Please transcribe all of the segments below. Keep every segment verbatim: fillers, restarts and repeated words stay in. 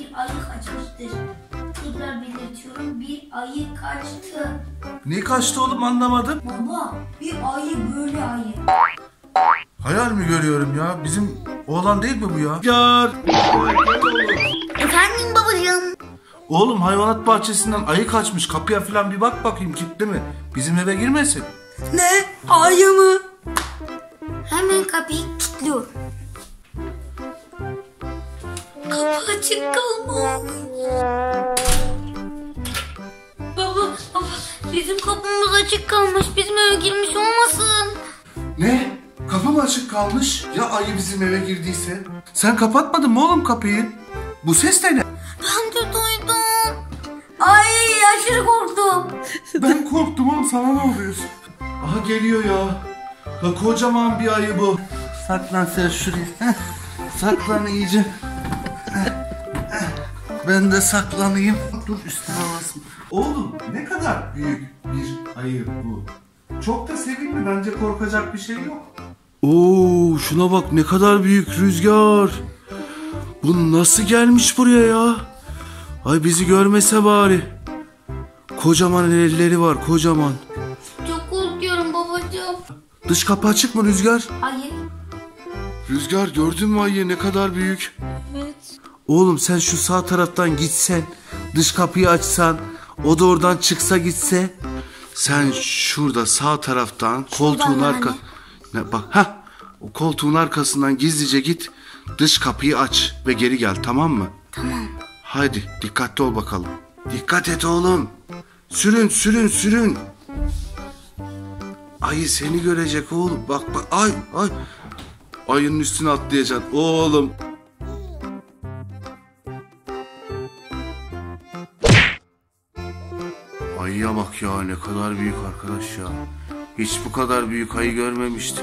bir ayı kaçmıştır. Tekrar belirtiyorum, bir ayı kaçtı. Ne kaçtı oğlum, anlamadım. Baba, bir ayı böyle ayı. Hayal mi görüyorum ya? Bizim oğlan değil mi bu ya? Yar. Efendim babacığım. Oğlum hayvanat bahçesinden ayı kaçmış. Kapıya falan bir bak bakayım, kilitli mi? Bizim eve girmesin. Ne? Ayı mı? Hemen kapıyı kilitliyorum. Kapı açık kalmış. Baba, baba, bizim kapımız açık kalmış. Bizim eve girmiş olmasın. Ne? Kapı mı açık kalmış? Ya ayı bizim eve girdiyse? Sen kapatmadın mı oğlum kapıyı? Bu ses de ne? Ben de duydum. Ay, aşırı korktum. Ben korktum oğlum, sana ne oluyor? Aha geliyor ya. Ya kocaman bir ayı bu. Saklan sen şuraya. Heh. Saklan iyice. Heh. Heh. Ben de saklanayım. Dur, üstüne basma. Oğlum ne kadar büyük bir ayı bu. Çok da sevimli, bence korkacak bir şey yok. Oo, şuna bak ne kadar büyük Rüzgar. Bu nasıl gelmiş buraya ya? Ay bizi görmese bari. Kocaman elleri var, kocaman. Çok korkuyorum babacığım. Dış kapı açık mı Rüzgar? Hayır. Rüzgar, gördün mü ayı ne kadar büyük? Evet. Oğlum sen şu sağ taraftan gitsen, dış kapıyı açsan, o da oradan çıksa gitse. Sen şurada sağ taraftan koltuğun arka... Ne, bak ha, o koltuğun arkasından gizlice git, dış kapıyı aç ve geri gel, tamam mı? Tamam. Haydi dikkatli ol bakalım. Dikkat et oğlum. Sürün sürün sürün. Ayı seni görecek oğlum. Bak bak, ay ay. Ayının üstüne atlayacaksın oğlum. Ayıya bak ya, ne kadar büyük arkadaş ya. Hiç bu kadar büyük ayı görmemiştim.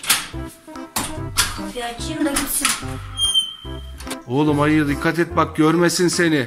Kapıyı açayım da gitsin. Oğlum ayıya dikkat et bak, görmesin seni.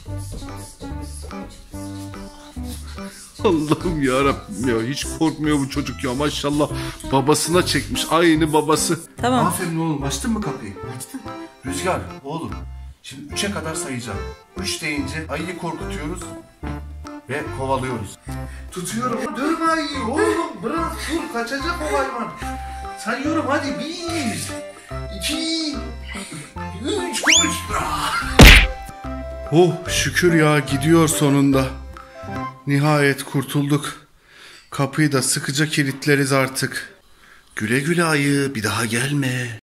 Allah'ım yarabbim ya, hiç korkmuyor bu çocuk ya, maşallah. Babasına çekmiş, aynı babası. Tamam. Aferin oğlum, açtın mı kapıyı? Açtım. Rüzgar oğlum, şimdi üçe kadar sayacağım. Üç deyince ayıyı korkutuyoruz ve kovalıyoruz. Tutuyorum. Durma ayıyı oğlum, bırak, dur, kaçacak o hayvan. Sayıyorum hadi, bir, iki, üç, koş. Oh şükür ya, gidiyor sonunda. Nihayet kurtulduk. Kapıyı da sıkıca kilitleriz artık. Güle güle ayı, bir daha gelme.